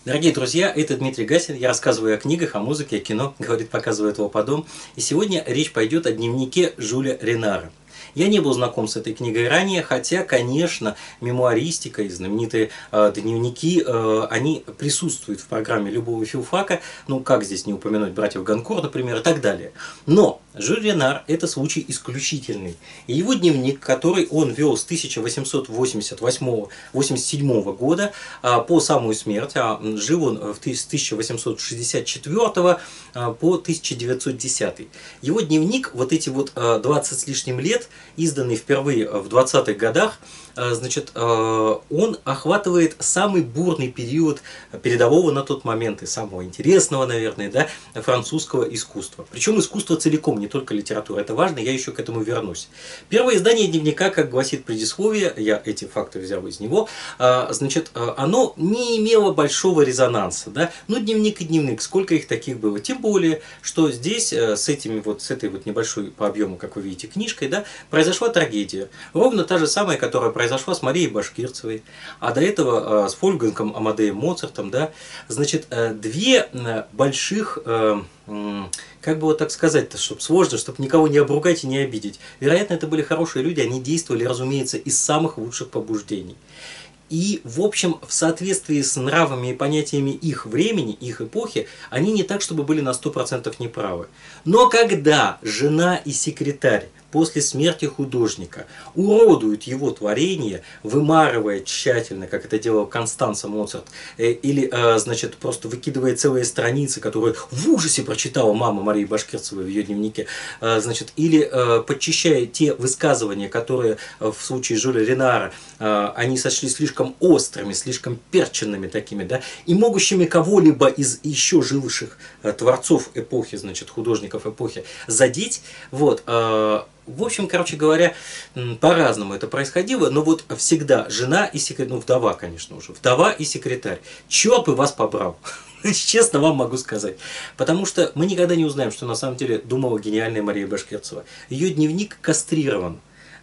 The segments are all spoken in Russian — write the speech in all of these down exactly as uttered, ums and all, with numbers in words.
Дорогие друзья, это Дмитрий Гасин. Я рассказываю о книгах, о музыке, о кино, говорит, показывает его потом. И сегодня речь пойдет о дневнике Жюля Ренара. Я не был знаком с этой книгой ранее, хотя, конечно, мемуаристика и знаменитые э, дневники, э, они присутствуют в программе любого филфака, ну как здесь не упомянуть братьев Ганкор, например, и так далее. Но Жюль Ренар – это случай исключительный. И его дневник, который он вел с тысяча восемьсот восемьдесят восьмого — восемьдесят седьмого года э, по самую смерть, а жил он с тысяча восемьсот шестьдесят четвёртого э, по тысяча девятьсот десятый. Его дневник, вот эти вот э, двадцать с лишним лет, изданный впервые в двадцатых годах, значит, он охватывает самый бурный период передового на тот момент и самого интересного, наверное, да, французского искусства. Причем искусство целиком, не только литература. Это важно, я еще к этому вернусь. Первое издание дневника, как гласит предисловие, я эти факты взял из него, значит, оно не имело большого резонанса. Да? Ну, дневник и дневник, сколько их таких было. Тем более, что здесь с, этими вот, с этой вот небольшой по объему, как вы видите, книжкой, да, произошла трагедия. Ровно та же самая, которая произошла с Марией Башкирцевой, а до этого э, с Вольфгангом Амадеем Моцартом, да, значит, э, две э, больших, э, э, как бы вот так сказать-то, чтобы сложно, чтобы никого не обругать и не обидеть. Вероятно, это были хорошие люди, они действовали, разумеется, из самых лучших побуждений. И, в общем, в соответствии с нравами и понятиями их времени, их эпохи, они не так, чтобы были на сто процентов неправы. Но когда жена и секретарь после смерти художника уродуют его творение, вымарывая тщательно, как это делал Констанца Моцарт, или, значит, просто выкидывая целые страницы, которые в ужасе прочитала мама Марии Башкирцевой в ее дневнике, значит, или подчищая те высказывания, которые в случае Жюля Ренара они сочли слишком острыми, слишком перченными такими, да, и могущими кого-либо из еще живших творцов эпохи, значит, художников эпохи задеть, вот. В общем, короче говоря, по-разному это происходило, но вот всегда жена и секретарь, ну вдова, конечно уже, вдова и секретарь, черт бы вас побрал, честно вам могу сказать, потому что мы никогда не узнаем, что на самом деле думала гениальная Мария Башкирцева. Ее дневник кастрирован.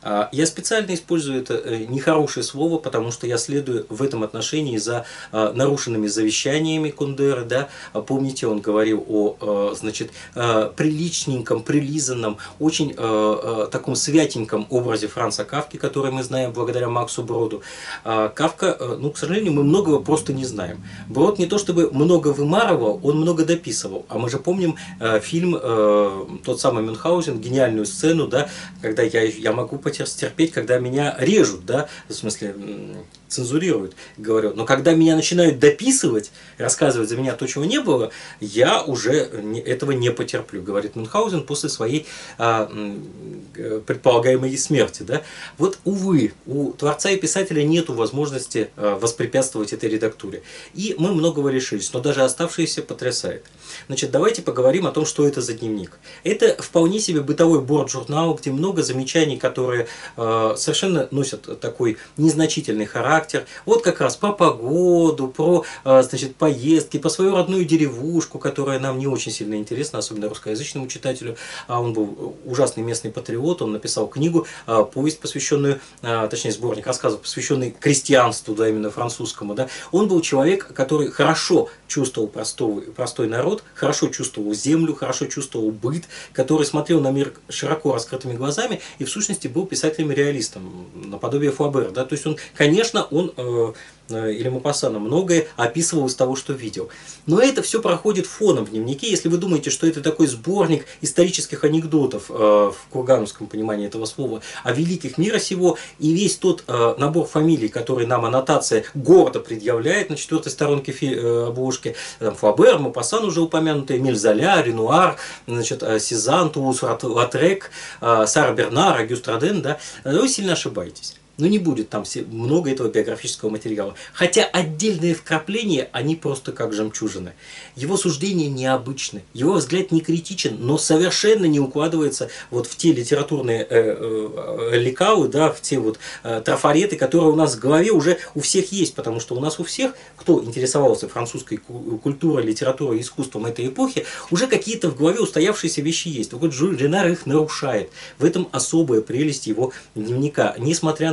Я специально использую это нехорошее слово, потому что я следую в этом отношении за нарушенными завещаниями Кундеры. Да? Помните, он говорил о, значит, приличненьком, прилизанном, очень таком святеньком образе Франца Кафки, который мы знаем благодаря Максу Броду. Кафка, ну, к сожалению, мы многого просто не знаем. Брод не то чтобы много вымарывал, он много дописывал. А мы же помним фильм, тот самый Мюнхгаузен, гениальную сцену, да, когда я, я могу терпеть, когда меня режут, да, в смысле цензурируют, говорю, но когда меня начинают дописывать, рассказывать за меня то, чего не было, я уже этого не потерплю, говорит Мюнхгаузен после своей а, предполагаемой смерти, да. Вот, увы, у творца и писателя нет возможности а, воспрепятствовать этой редактуре, и мы многого лишились, но даже оставшиеся потрясает. Значит, давайте поговорим о том, что это за дневник. Это вполне себе бытовой борт-журнал, где много замечаний, которые э, совершенно носят такой незначительный характер. Вот как раз про погоду, про, э, значит, поездки, по свою родную деревушку, которая нам не очень сильно интересна, особенно русскоязычному читателю. А он был ужасный местный патриот, он написал книгу, э, повесть, посвященную, э, точнее сборник рассказов, посвященный крестьянству, да, именно французскому. Да. Он был человек, который хорошо чувствовал простой, простой народ, хорошо чувствовал землю, хорошо чувствовал быт, который смотрел на мир широко раскрытыми глазами и в сущности был писателем-реалистом, наподобие Флабера. Да? То есть он, конечно, он э, или Мопассана многое описывал из того, что видел. Но это все проходит фоном в дневнике. Если вы думаете, что это такой сборник исторических анекдотов, э, в кургановском понимании этого слова, о великих мира сего, и весь тот э, набор фамилий, который нам аннотация гордо предъявляет на четвертой сторонке фи, э, обложки, там, Флабер, Мопассан уже упомянутые, Эмиль Золя, Ренуар, значит, Сезанн, Тулус Латрек, э, Сара Бернар, Агюст Роден, да, вы сильно ошибаетесь. Но не будет там много этого биографического материала. Хотя отдельные вкрапления, они просто как жемчужины. Его суждения необычны, его взгляд не критичен, но совершенно не укладывается вот в те литературные э, э, лекалы, да, в те вот э, трафареты, которые у нас в голове уже у всех есть. Потому что у нас у всех, кто интересовался французской культурой, литературой, искусством этой эпохи, уже какие-то в голове устоявшиеся вещи есть. Вот Жюль Ренар их нарушает. В этом особая прелесть его дневника. Несмотря на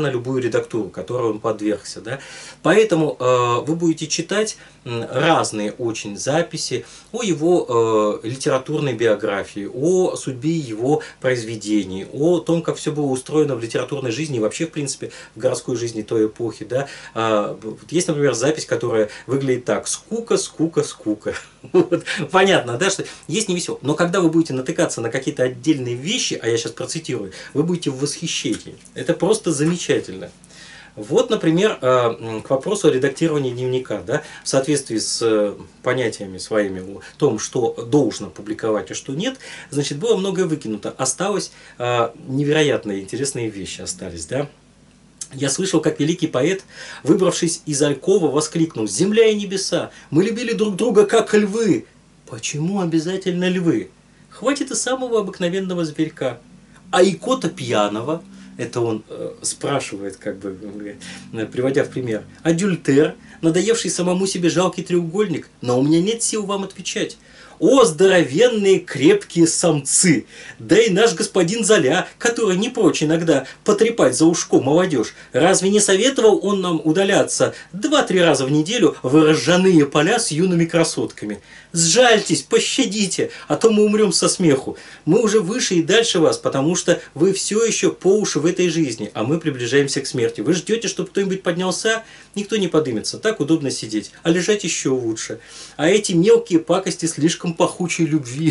на любую редактуру, которой он подвергся. Да? Поэтому э, вы будете читать разные очень записи о его э, литературной биографии, о судьбе его произведений, о том, как все было устроено в литературной жизни и вообще, в принципе, в городской жизни той эпохи. Да? А, есть, например, запись, которая выглядит так: скука, скука, скука. Вот. Понятно, да, что есть невесело. Но когда вы будете натыкаться на какие-то отдельные вещи, а я сейчас процитирую, вы будете в восхищении. Это просто замечательно. Вот, например, к вопросу о редактировании дневника, да, в соответствии с понятиями своими о том, что должно публиковать, а что нет, значит, было многое выкинуто. Осталось невероятно интересные вещи остались, да. Я слышал, как великий поэт, выбравшись из алькова, воскликнул: «Земля и небеса! Мы любили друг друга, как львы!» Почему обязательно львы? Хватит и самого обыкновенного зверька. А икота пьяного, это он э, спрашивает, как бы, э, приводя в пример, адюльтер, надоевший самому себе жалкий треугольник, но у меня нет сил вам отвечать. О, здоровенные крепкие самцы! Да и наш господин Золя, который не прочь иногда потрепать за ушко молодежь, разве не советовал он нам удаляться два-три раза в неделю в ржаные поля с юными красотками? Сжальтесь, пощадите, а то мы умрем со смеху. Мы уже выше и дальше вас, потому что вы все еще по уши в этой жизни, а мы приближаемся к смерти. Вы ждете, чтобы кто-нибудь поднялся? Никто не подымется, так удобно сидеть, а лежать еще лучше. А эти мелкие пакости слишком пахучей любви.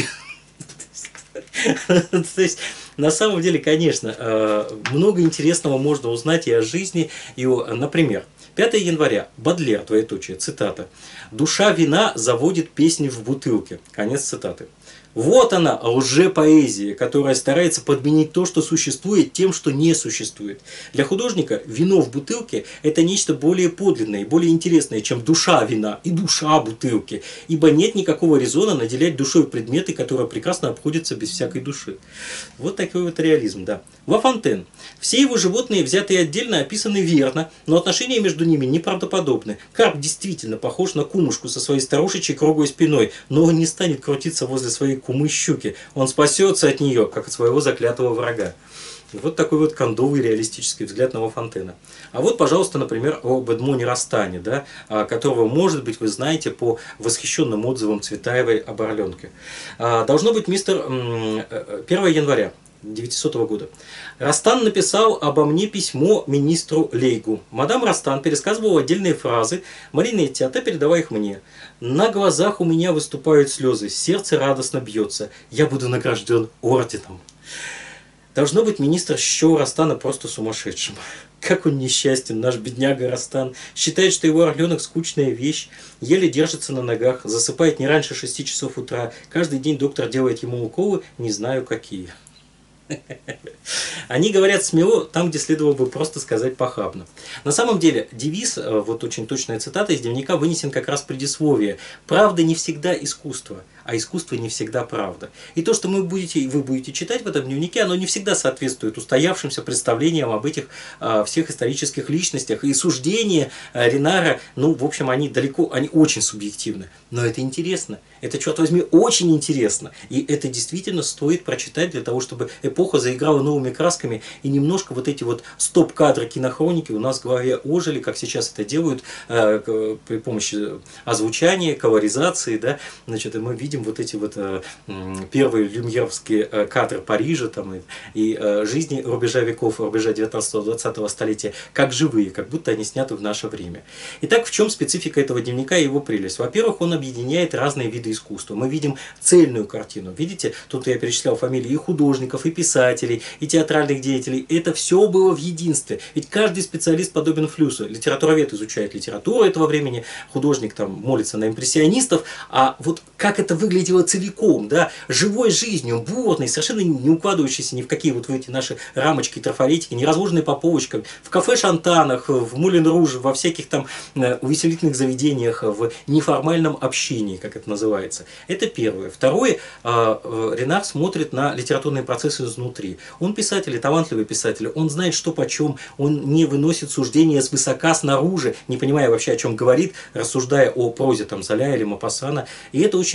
То есть, на самом деле, конечно, много интересного можно узнать и о жизни, и о, например, пятое января, Бодлер, двоеточие, цитата: «Душа вина заводит песни в бутылке». Конец цитаты. Вот она, лжепоэзия, которая старается подменить то, что существует, тем, что не существует. Для художника вино в бутылке – это нечто более подлинное и более интересное, чем душа вина и душа бутылки, ибо нет никакого резона наделять душой предметы, которые прекрасно обходятся без всякой души. Вот такой вот реализм, да. Ла Фонтен. Все его животные, взятые отдельно, описаны верно, но отношения между ними неправдоподобны. Карп действительно похож на кумушку со своей старушечьей круглой спиной, но он не станет крутиться возле своей кумы щуки. Он спасется от нее, как от своего заклятого врага. Вот такой вот кондовый реалистический взгляд на Ла Фонтена. А вот, пожалуйста, например, об Эдмоне Ростане, да, которого, может быть, вы знаете по восхищенным отзывам Цветаевой об Орленке. Должно быть, мистер первое января девятисотого года. Ростан написал обо мне письмо министру Лейгу. Мадам Ростан пересказывала отдельные фразы. Марина и Тята передавая их мне. На глазах у меня выступают слезы. Сердце радостно бьется. Я буду награжден орденом. Должно быть, министр счел Ростана просто сумасшедшим. Как он несчастен, наш бедняга Ростан. Считает, что его орленок скучная вещь. Еле держится на ногах. Засыпает не раньше шести часов утра. Каждый день доктор делает ему уколы. Не знаю какие. Они говорят смело там, где следовало бы просто сказать похабно. На самом деле, девиз, вот очень точная цитата из дневника, вынесен как раз в предисловие. Правда не всегда искусство, а искусство не всегда правда. И то, что мы будете, вы будете читать в этом дневнике, оно не всегда соответствует устоявшимся представлениям об этих а, всех исторических личностях. И суждения а, Ренара, ну, в общем, они далеко, они очень субъективны. Но это интересно. Это, черт возьми, очень интересно. И это действительно стоит прочитать для того, чтобы эпоха заиграла новыми красками, и немножко вот эти вот стоп-кадры кинохроники у нас в голове ожили, как сейчас это делают э, при помощи озвучания, колоризации, да, значит, и мы видим вот эти вот э, первые люмьеровские э, кадры Парижа там, и, и э, жизни рубежа веков, рубежа девятнадцатого-двадцатого столетия, как живые, как будто они сняты в наше время. Итак, в чем специфика этого дневника и его прелесть? Во-первых, он объединяет разные виды искусства. Мы видим цельную картину. Видите, тут я перечислял фамилии и художников, и писателей, и театральных деятелей. Это все было в единстве. Ведь каждый специалист подобен флюсу. Литературовед изучает литературу этого времени, художник там молится на импрессионистов, а вот как это выглядело целиком, да, живой жизнью, бурной, совершенно не укладывающейся ни в какие вот в эти наши рамочки, трафаретики, не разложенные по полочкам, в кафе-шантанах, в Мулен-Руж, во всяких там увеселительных заведениях, в неформальном общении, как это называется. Это первое. Второе, Ренар смотрит на литературные процессы изнутри. Он писатель, и талантливый писатель, он знает, что почем, он не выносит суждения свысока снаружи, не понимая вообще, о чем говорит, рассуждая о прозе там Золя или Мопассана, и это очень важно.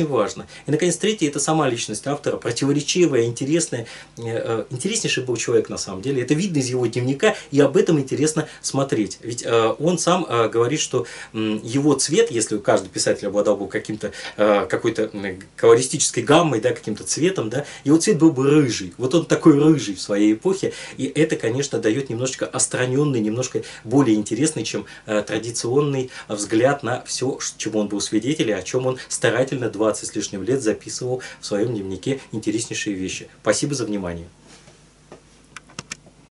прекрасно. И, наконец, третье – это сама личность автора, противоречивая, интересная. Интереснейший был человек, на самом деле. Это видно из его дневника, и об этом интересно смотреть. Ведь он сам говорит, что его цвет, если каждый писатель обладал бы каким-то, какой-то колористической гаммой, да, каким-то цветом, да, его цвет был бы рыжий. Вот он такой рыжий в своей эпохе, и это, конечно, дает немножечко остраненный, немножко более интересный, чем традиционный взгляд на все, чему он был свидетелем, о чем он старательно двадцать с лишним лет записывал в своем дневнике интереснейшие вещи. Спасибо за внимание.